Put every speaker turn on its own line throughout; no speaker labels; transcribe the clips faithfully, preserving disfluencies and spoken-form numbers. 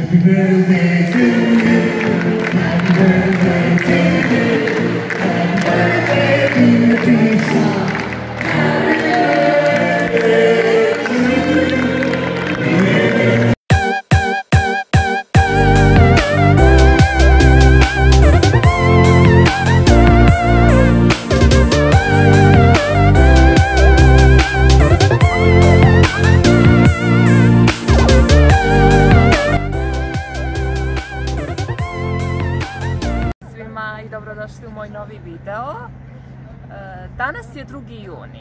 Happy birthday to you. Happy birthday to you. Happy birthday to Teresa. Happy birthday to you.
I dobrodošli u moj novi video. Danas je drugi juni,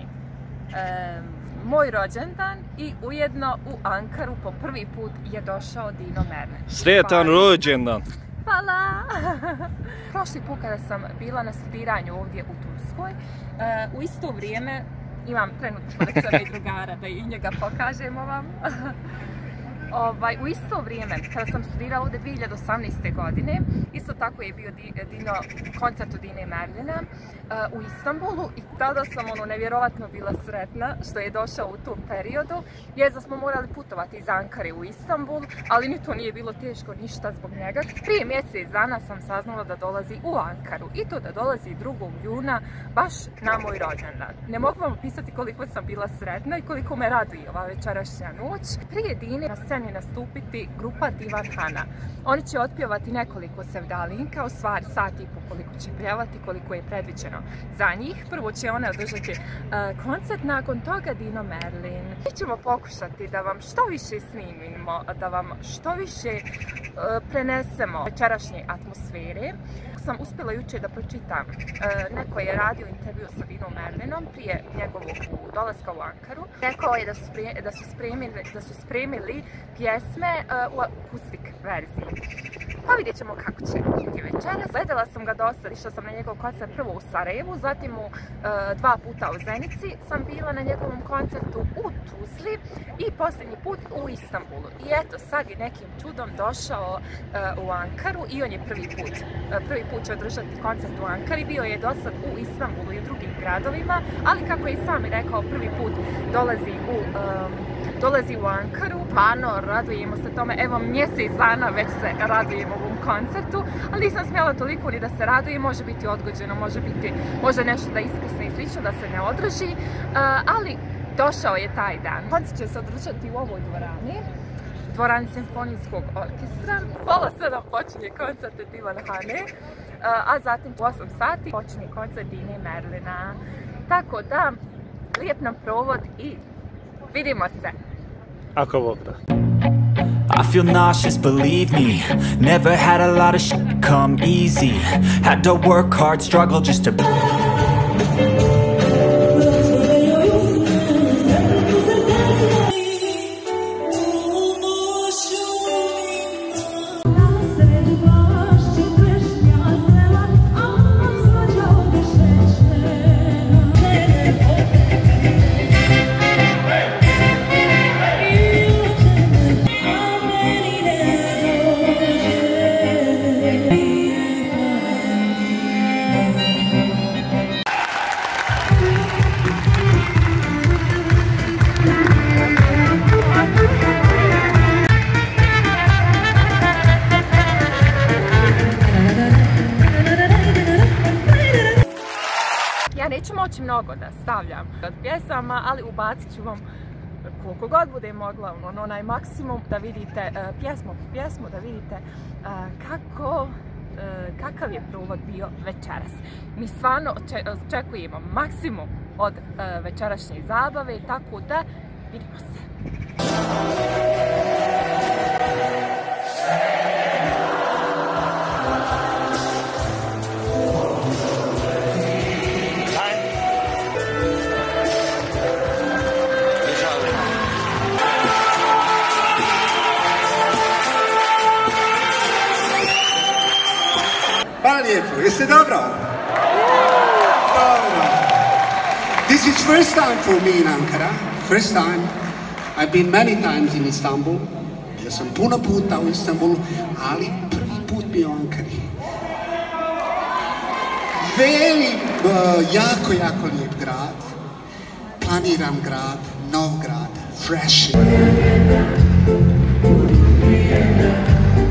moj rođendan i ujedno u Ankaru po prvi put je došao Dino Merlin.
Sretan rođendan!
Hvala! Prošli put kada sam bila na studiranju ovdje u Turskoj, u isto vrijeme imam trenutno pored sebe i drugara da i njega pokažemo vam. Ovaj, u isto vrijeme, kada sam studirala ovdje dvije hiljade osamnaeste. godine, isto tako je bio Dino, koncert od Dine Merlina uh, u Istanbulu i tada sam ono nevjerovatno bila sretna što je došao u tom periodu. Jer da smo morali putovati iz Ankare u Istanbul, ali ni to nije bilo teško ništa zbog njega. Prije mjesec dana sam saznala da dolazi u Ankaru i to da dolazi drugog juna baš na moj rođendan. Ne mogu vam opisati koliko sam bila sretna i koliko me raduje ova večerašnja noć. Prije Dine na sceni nastupiti grupa Divan Hana. Oni će otpjevati nekoliko sevdalinka, u stvari sat i po koliko će pjevati, koliko je predviđeno za njih. Prvo će one održati uh, koncert, nakon toga Dino Merlin. Mi ćemo pokušati da vam što više snimimo, da vam što više uh, prenesemo večerašnje atmosfere. Sam uspjela jučer da pročitam, uh, neko je radio intervju sa Dino Merlinom prije njegovog dolaska u Ankaru. Rekao je da su, spre, da su, spremili, da su spremili pjesme uh, u akustik verziji. Pa vidjet ćemo kako će biti večeras. Gledala sam ga dosta, išla sam na njegov koncert prvo u Sarajevu, zatim u, uh, dva puta u Zenici sam bila na njegovom koncertu u Tuzli i posljednji put u Istanbulu. I eto, sad je nekim čudom došao uh, u Ankaru i on je prvi put. Uh, prvi put će održati koncert u Ankari, bio je dosad u Istanbulu i u drugim gradovima, ali kako je i sam rekao, prvi put dolazi u um, dolazi u Ankaru. Stvarno radujemo se tome, evo mjesec dana već se radujemo ovom koncertu, ali nisam smjela toliko ni da se radujem, može biti odgođeno, može biti, može nešto da iskrsne i slično, da se ne održi, uh, ali došao je taj dan. Koncert će se održati u ovoj dvorani, dvorani simfonijskog orkestra. Pola sedam počinje koncert Divan Hane, uh, a zatim u osam sati počinje koncert Dine Merlina. Tako da, lijep nam provod i vidimo se.
Ako Bog da.
I feel nauseous, believe me. Never had a lot of shit come easy. Had to work hard, struggle just to
Neću moći mnogo da stavljam od pjesama, ali ubacit ću vam koliko god bude mogla, ono, onaj maksimum da vidite uh, pjesmu po pjesmu, da vidite uh, kako, uh, kakav je provod bio večeras. Mi stvarno očekujemo maksimum od uh, večerašnje zabave, tako da vidimo se.
Hvala lijepo, jeste dobro? Dobro. This is first time for me in Ankara. First time. I've been many times in Istanbul. Bio sam puno puta u Istanbulu, ali prvi put bio u Ankari. Very, uh, jako, jako lijep grad. Planiran grad, nov grad, fresh.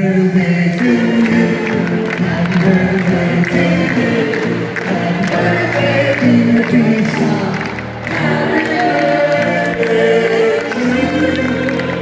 birthday to you. Happy birthday to you. Happy birthday to you, Teresa. Happy birthday to you.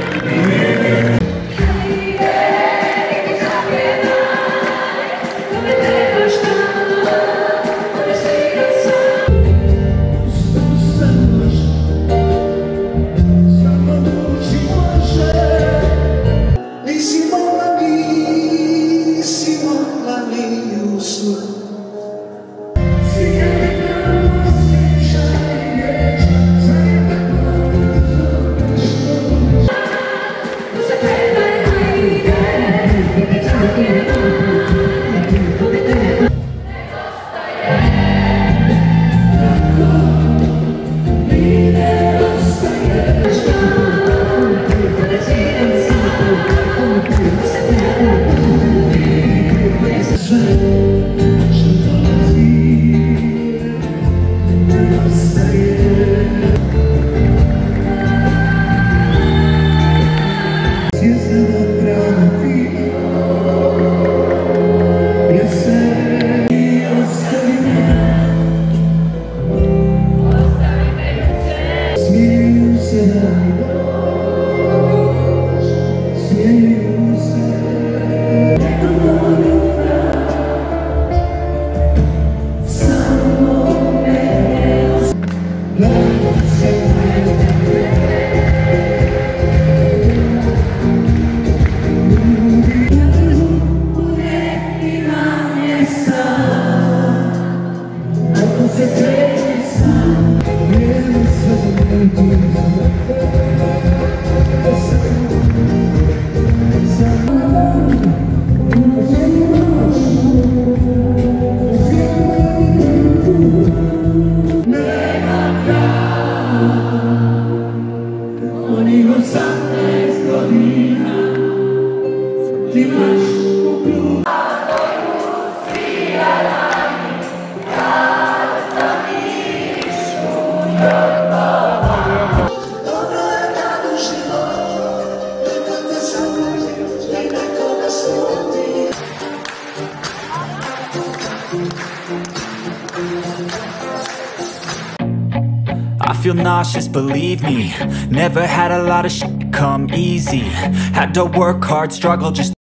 I feel nauseous, believe me. Never had a lot of shit come easy. Had to work hard, struggle just